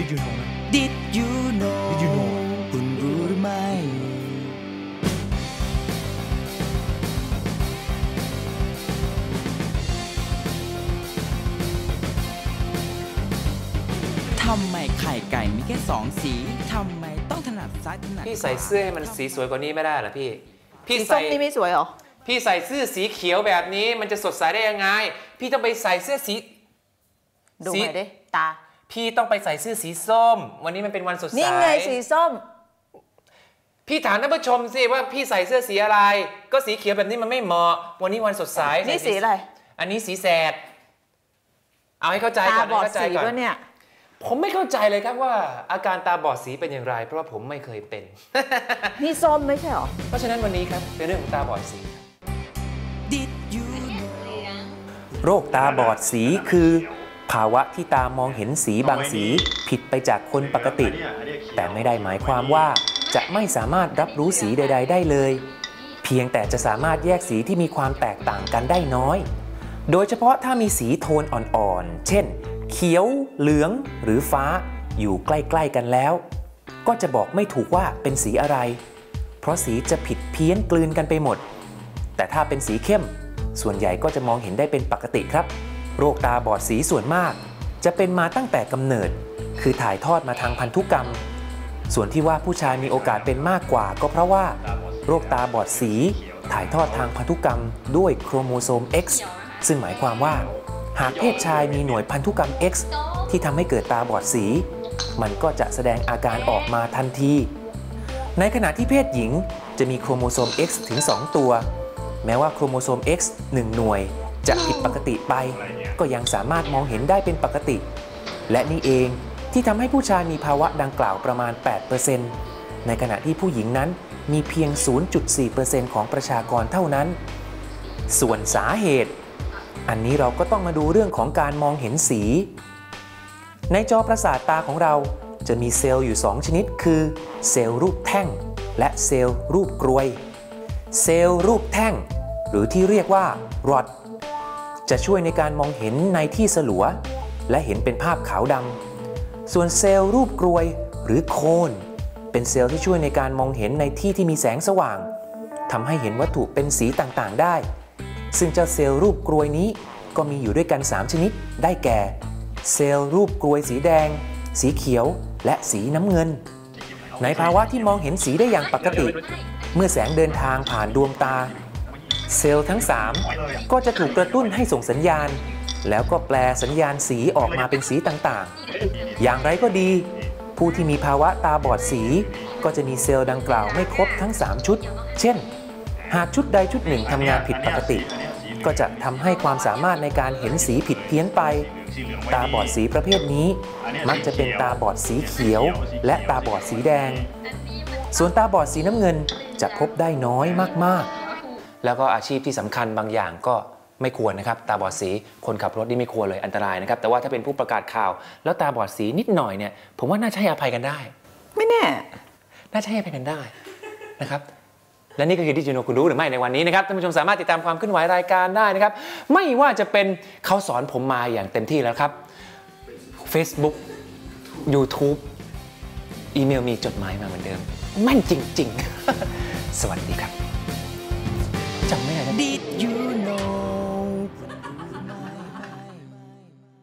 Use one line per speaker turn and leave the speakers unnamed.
you know
Did you know คุณรู้หรือไม่ทำไมไข่ไก่มีแค่2 สีทำไมต้องถนัดซ้ายถนัดขวา
พี่ใส่เสื้อให้มันสีสวยกว่านี้ไม่ได้เหรอพี่
สีส้มนี่ไม่สวยหรอ
พี่ใส่เสื้อสีเขียวแบบนี้มันจะสดใสได้ยังไงพี่ต้องไปใส่เสื้อสี
ดูหน่อยดิตา
พี่ต้องไปใส่เสื้อสีส้มวันนี้มันเป็นวันสดใส
นี่ไงสีส้ม
พี่ถามท่านผู้ชมสิว่าพี่ใส่เสื้อสีอะไรก็สีเขียวแบบนี้มันไม่เหมาะวันนี้วันสดใส
นี่สีอะไร
อันนี้สีแสดเอาให้เข้าใจก่อน
ตาบอดสีป่ะเนี่ย
ผมไม่เข้าใจเลยครับว่าอาการตาบอดสีเป็นอย่างไรเพราะว่าผมไม่เคยเป็น
นี่ส้มไม่ใช่หรอ
เพราะฉะนั้นวันนี้ครับเป็นเรื่องของตาบอดสี
Did you know
โรคตาบอดสีคือภาวะที่ตามองเห็นสีบางสีผิดไปจากคนปกติแต่ไม่ได้หมายความว่าจะไม่สามารถรับรู้สีใดๆได้เลยเพียงแต่จะสามารถแยกสีที่มีความแตกต่างกันได้น้อยโดยเฉพาะถ้ามีสีโทนอ่อนๆเช่นเขียวเหลืองหรือฟ้าอยู่ใกล้ๆกันแล้วก็จะบอกไม่ถูกว่าเป็นสีอะไรเพราะสีจะผิดเพี้ยนกลืนกันไปหมดแต่ถ้าเป็นสีเข้มส่วนใหญ่ก็จะมองเห็นได้เป็นปกติครับโรคตาบอดสีส่วนมากจะเป็นมาตั้งแต่กำเนิดคือถ่ายทอดมาทางพันธุกรรมส่วนที่ว่าผู้ชายมีโอกาสเป็นมากกว่าก็เพราะว่าโรคตาบอดสีถ่ายทอดทางพันธุกรรมด้วยโครโมโซม X ซึ่งหมายความว่าหากเพศชายมีหน่วยพันธุกรรม X ที่ทำให้เกิดตาบอดสีมันก็จะแสดงอาการออกมาทันทีในขณะที่เพศหญิงจะมีโครโมโซม X ถึง2ตัวแม้ว่าโครโมโซม X 1 หน่วยจะผิดปกติไปก็ยังสามารถมองเห็นได้เป็นปกติและนี่เองที่ทำให้ผู้ชายมีภาวะดังกล่าวประมาณ 8% ในขณะที่ผู้หญิงนั้นมีเพียง 0.4% ของประชากรเท่านั้นส่วนสาเหตุอันนี้เราก็ต้องมาดูเรื่องของการมองเห็นสีในจอประสาทตาของเราจะมีเซลล์อยู่2ชนิดคือเซลล์รูปแท่งและเซลล์รูปกรวยเซลล์รูปแท่งหรือที่เรียกว่ารอดจะช่วยในการมองเห็นในที่สลัวและเห็นเป็นภาพขาวดำส่วนเซลล์รูปกรวยหรือโคนเป็นเซลล์ที่ช่วยในการมองเห็นในที่ที่มีแสงสว่างทำให้เห็นวัตถุเป็นสีต่างๆได้ซึ่งเจ้าเซลล์รูปกรวยนี้ก็มีอยู่ด้วยกัน3ชนิดได้แก่เซลล์รูปกรวยสีแดงสีเขียวและสีน้ำเงินในภาวะที่มองเห็นสีได้อย่างปกติเมื่อแสงเดินทางผ่านดวงตาเซลล์ทั้ง3ก็จะถูกกระตุ้นให้ส่งสัญญาณแล้วก็แปลสัญญาณสีออกมาเป็นสีต่างๆอย่างไรก็ดีผู้ที่มีภาวะตาบอดสีก็จะมีเซลล์ดังกล่าวไม่ครบทั้ง3ชุดเช่นหากชุดใดชุดหนึ่งทำงานผิดปกติก็จะทำให้ความสามารถในการเห็นสีผิดเพี้ยนไปตาบอดสีประเภทนี้มักจะเป็นตาบอดสีเขียวและตาบอดสีแดงส่วนตาบอดสีน้ำเงินจะพบได้น้อยมากๆแล้วก็อาชีพที่สำคัญบางอย่างก็ไม่ควรนะครับตาบอดสีคนขับรถนี่ไม่ควรเลยอันตรายนะครับแต่ว่าถ้าเป็นผู้ประกาศข่าวแล้วตาบอดสีนิดหน่อยเนี่ยผมว่าน่าจะให้อภัยกันได้
ไม่แน่
น่าจะให้อภัยกันได้นะครับและนี่ก็คือDid you knowคุณรู้หรือไม่ในวันนี้นะครับท่านผู้ชมสามารถติดตามความเคลื่อนไหวรายการได้นะครับไม่ว่าจะเป็นเขาสอนผมมาอย่างเต็มที่แล้วครับ Facebook YouTube อีเมลมีจดหมายมาเหมือนเดิมแม่นจริงๆ สวัสดีครับจำไม่ได้
Did you know